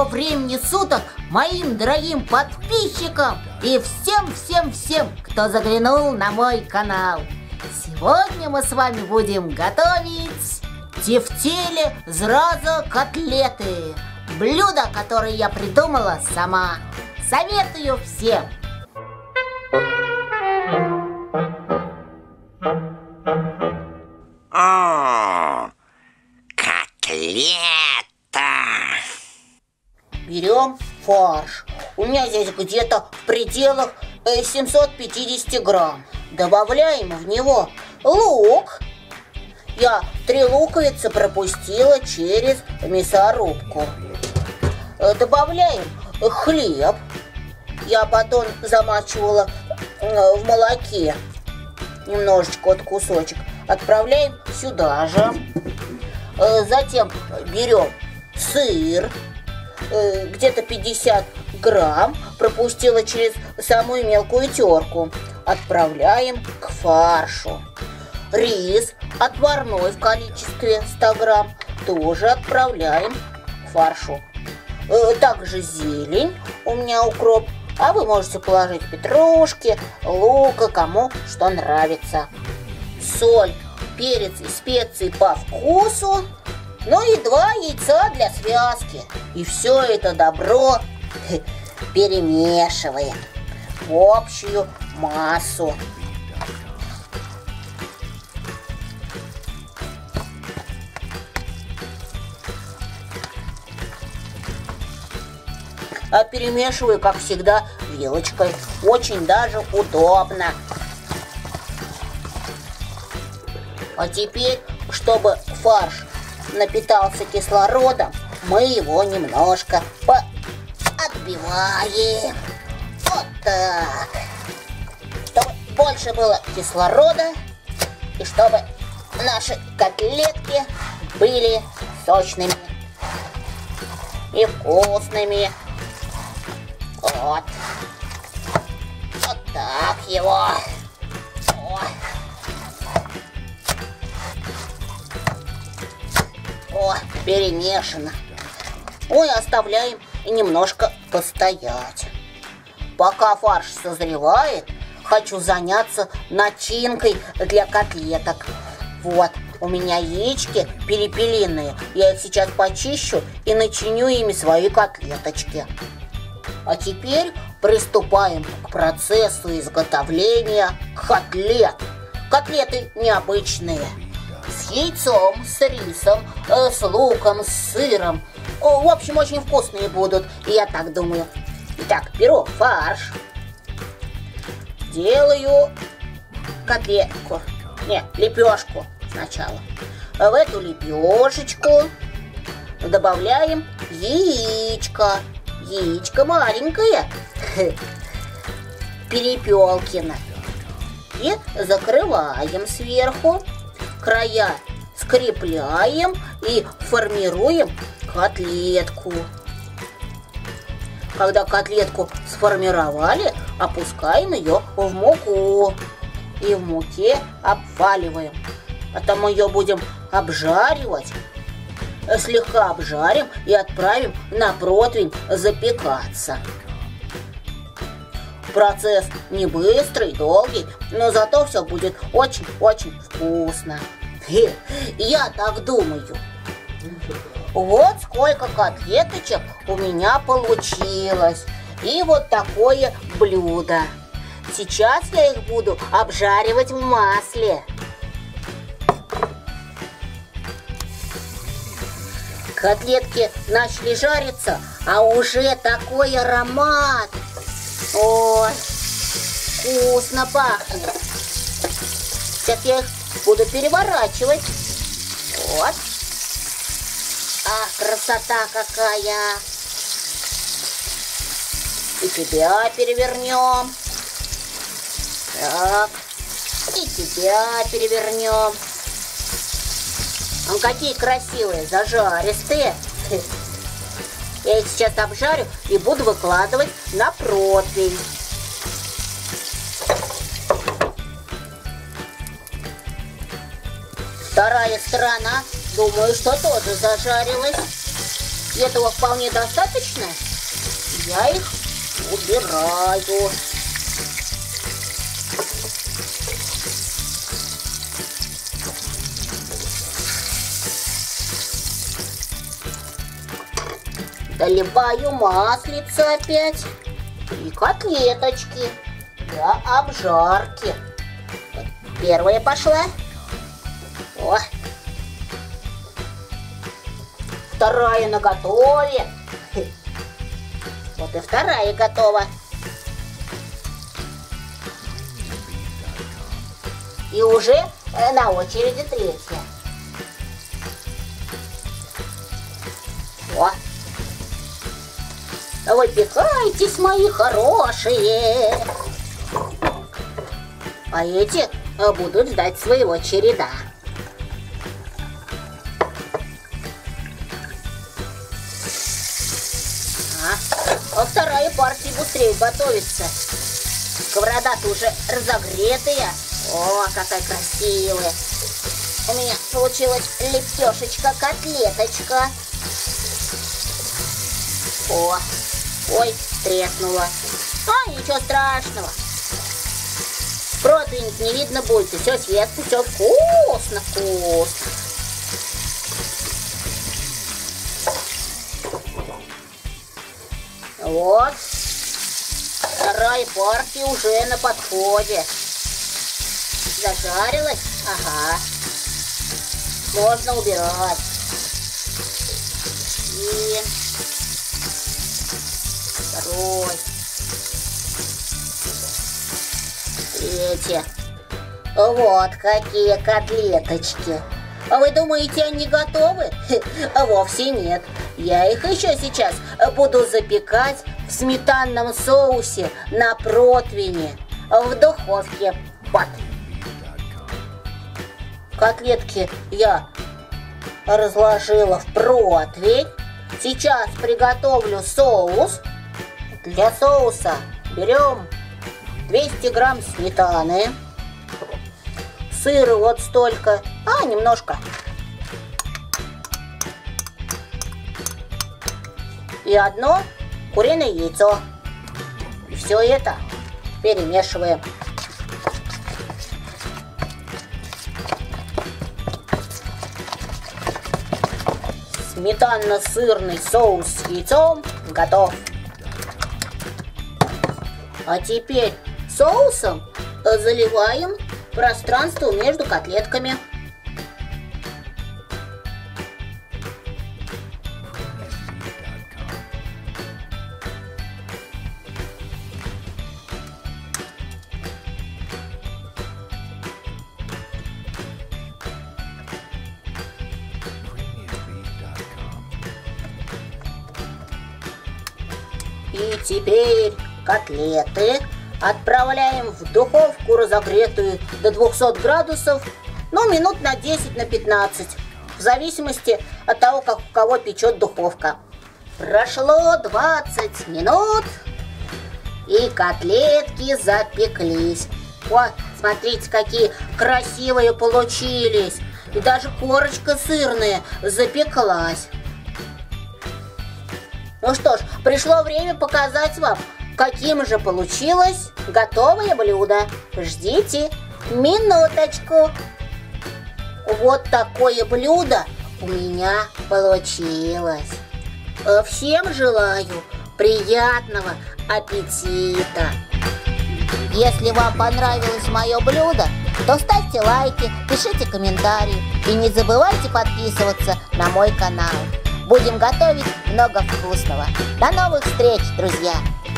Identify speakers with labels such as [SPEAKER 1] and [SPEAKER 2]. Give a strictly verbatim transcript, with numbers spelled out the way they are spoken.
[SPEAKER 1] Доброго времени суток моим дорогим подписчикам и всем-всем-всем, кто заглянул на мой канал. Сегодня мы с вами будем готовить тефтели зраза котлеты. Блюдо, которое я придумала сама. Советую всем.
[SPEAKER 2] О, котлета!
[SPEAKER 1] Берем фарш. У меня здесь где-то в пределах семьсот пятьдесят грамм. Добавляем в него лук. Я три луковицы пропустила через мясорубку. Добавляем хлеб. Я потом замачивала в молоке. Немножечко, вот кусочек. Отправляем сюда же. Затем берем сыр. Где-то пятьдесят грамм. Пропустила через самую мелкую терку. Отправляем к фаршу. Рис отварной в количестве сто грамм. Тоже отправляем к фаршу. Также зелень. У меня укроп. А вы можете положить петрушки, лука, кому что нравится. Соль, перец и специи по вкусу. Ну и два яйца для связки. И все это добро перемешиваем в общую массу. А перемешиваю, как всегда, вилочкой. Очень даже удобно. А теперь, чтобы фарш напитался кислородом, мы его немножко отбиваем. Вот так. Чтобы больше было кислорода и чтобы наши котлетки были сочными и вкусными. Вот. Вот так его. О. О, перемешано. Ой, оставляем немножко постоять. Пока фарш созревает, хочу заняться начинкой для котлеток. Вот, у меня яички перепелиные. Я их сейчас почищу и начиню ими свои котлеточки. А теперь приступаем к процессу изготовления котлет. Котлеты необычные. С яйцом, с рисом, с луком, с сыром. В общем, очень вкусные будут, я так думаю. Итак, беру фарш. Делаю котлетку. Не, лепешку сначала. В эту лепешечку добавляем яичко. Яичко маленькое. Перепелкино. И закрываем сверху. Края скрепляем и формируем котлетку. Когда котлетку сформировали, опускаем ее в муку. И в муке обваливаем. Потом ее будем обжаривать. Слегка обжарим и отправим на противень запекаться. Процесс не быстрый, долгий, но зато все будет очень-очень вкусно. Я так думаю. Вот сколько котлеточек у меня получилось. И вот такое блюдо. Сейчас я их буду обжаривать в масле. Котлетки начали жариться, а уже такой аромат. Ой, вкусно пахнет. Сейчас я их буду переворачивать. Вот. Ах, красота какая. И тебя перевернем. Так. И тебя перевернем. Какие красивые, зажаристые. Я их сейчас обжарю и буду выкладывать на противень. Вторая сторона, думаю, что тоже зажарилась. этого вполне достаточно. Я их убираю. Доливаю маслица опять и котлеточки для обжарки. Первая пошла. О. Вторая наготове. Вот и вторая готова. И уже на очереди третья. О. Выпекайтесь, мои хорошие. А эти будут ждать своего череда. А вторая партия быстрее готовится. Сковорода-то уже разогретая. О, какая красивая. У меня получилась лепешечка-котлеточка. О, ой, треснула. А, ничего страшного. Противень не видно будет, и все светится, все вкусно, вкусно. Вот. Вторая партия уже на подходе. Зажарилась? Ага. Можно убирать. И второй. Третья. Вот какие котлеточки. А вы думаете, они готовы? Вовсе нет. Я их еще сейчас буду запекать в сметанном соусе на противне в духовке. Вот. Котлетки я разложила в противень. Сейчас приготовлю соус. Для соуса берем двести грамм сметаны. Сыра вот столько, а немножко. И одно куриное яйцо. И все это перемешиваем. Сметанно-сырный соус с яйцом готов. А теперь соусом заливаем пространство между котлетками. И теперь котлеты отправляем в духовку, разогретую до двухсот градусов, ну, минут на десять, на пятнадцать, в зависимости от того, как у кого печет духовка. Прошло двадцать минут, и котлетки запеклись. О, смотрите, какие красивые получились. И даже корочка сырная запеклась. Ну что ж, пришло время показать вам, каким же получилось готовое блюдо. Ждите минуточку. Вот такое блюдо у меня получилось. Всем желаю приятного аппетита. Если вам понравилось мое блюдо, то ставьте лайки, пишите комментарии и не забывайте подписываться на мой канал. Будем готовить много вкусного. До новых встреч, друзья!